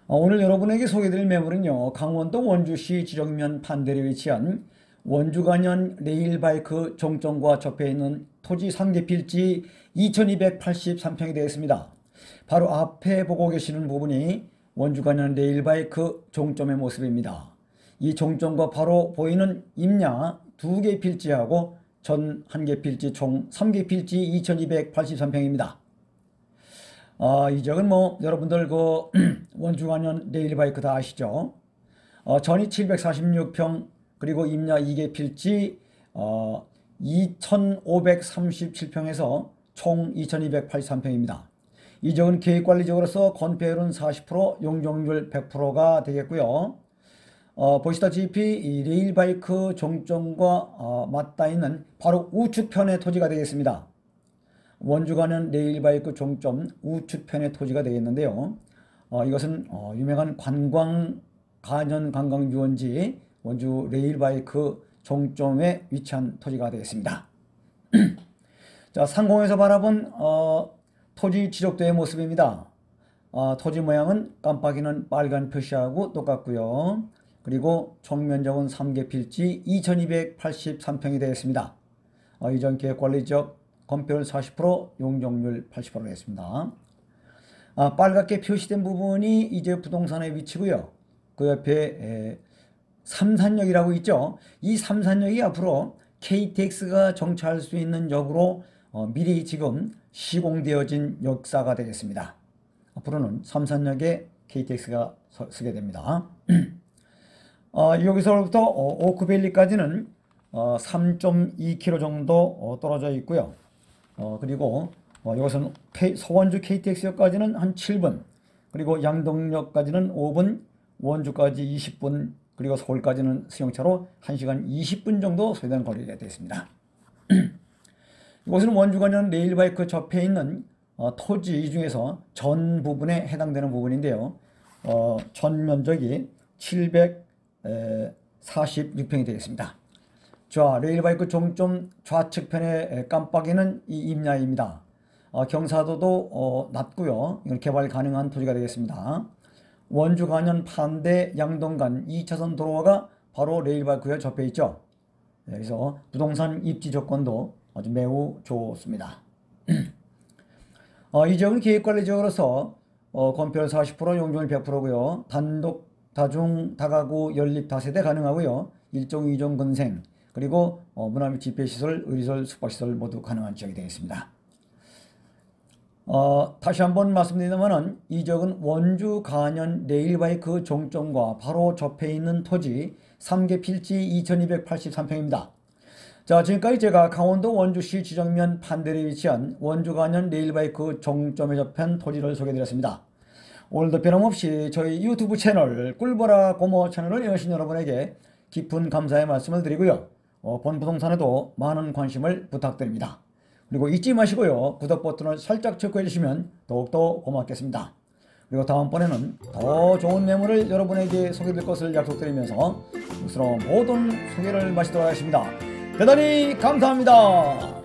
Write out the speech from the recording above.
오늘 여러분에게 소개드릴 매물은요, 강원도 원주시 지정면 반대로 위치한 원주간현 레일바이크 종점과 접해 있는 토지 상계 필지 2283평이 되겠습니다. 바로 앞에 보고 계시는 부분이 원주간현 레일바이크 종점의 모습입니다. 이 종점과 바로 보이는 임야 2개 필지하고 전 1개 필지 총 3개 필지 2283평입니다. 이 지역은 여러분들 원주간현 레일바이크 다 아시죠? 전이 746평, 그리고 임야 2개 필지 2537평에서 총 2283평입니다. 이 지역은 계획관리적으로서 건폐율은 40%, 용적률 100%가 되겠고요. 보시다시피 이 레일바이크 종점과 맞닿아 있는 바로 우측편의 토지가 되겠습니다. 원주간현 레일바이크 종점 우측편의 토지가 되겠는데요. 이것은 유명한 간현 관광유원지 원주 레일바이크 종점에 위치한 토지가 되겠습니다. 자, 상공에서 바라본 토지 지적도의 모습입니다. 토지 모양은 깜빡이는 빨간 표시하고 똑같고요. 그리고 총 면적은 3개 필지 2283평이 되겠습니다. 이전 계획관리지역 건폐율 40%, 용적률 80% 되겠습니다. 빨갛게 표시된 부분이 이제 부동산의 위치고요. 그 옆에 삼산역이라고 있죠. 이 삼산역이 앞으로 KTX가 정차할 수 있는 역으로 미리 지금 시공되어진 역사가 되겠습니다. 앞으로는 삼산역에 KTX가 서게 됩니다. 여기서부터 오크밸리까지는 3.2km 정도 떨어져 있고요. 그리고 이것은 서원주 KTX역까지는 한 7분, 그리고 양동역까지는 5분, 원주까지 20분, 그리고 서울까지는 승용차로 1시간 20분 정도 소요되는 거리가 되겠습니다. 이것은 원주간현 레일바이크 접해 있는 토지 중에서 전 부분에 해당되는 부분인데요. 전 면적이 746평이 되겠습니다. 자, 레일바이크 종점 좌측편의 깜빡이는 이 임야입니다. 경사도도 낮고요. 이건 개발 가능한 토지가 되겠습니다. 원주간현 반대 양동간 2차선 도로가 바로 레일바이크에 접해 있죠. 그래서 부동산 입지 조건도 아주 매우 좋습니다. 이 지역은 계획관리지역으로서 건폐율 40%, 용적률 100%고요. 단독, 다중, 다가구, 연립, 다세대 가능하고요. 1종, 2종 건생, 그리고 문화 및 집회시설, 의료시설, 숙박시설 모두 가능한 지역이 되겠습니다. 다시 한번 말씀드리자면 이 지역은 원주간현 레일바이크 종점과 바로 접해 있는 토지 3개 필지 2283평입니다. 자, 지금까지 제가 강원도 원주시 지정면 반대로 위치한 원주간현 레일바이크 종점에 접한 토지를 소개해드렸습니다. 오늘도 변함없이 저희 유튜브 채널 꿀보라 고모 채널을 여신 여러분에게 깊은 감사의 말씀을 드리고요. 본 부동산에도 많은 관심을 부탁드립니다. 그리고 잊지 마시고요. 구독 버튼을 살짝 체크해 주시면 더욱더 고맙겠습니다. 그리고 다음번에는 더 좋은 매물을 여러분에게 소개드릴 것을 약속드리면서 스스로 모든 소개를 마치도록 하겠습니다. 대단히 감사합니다.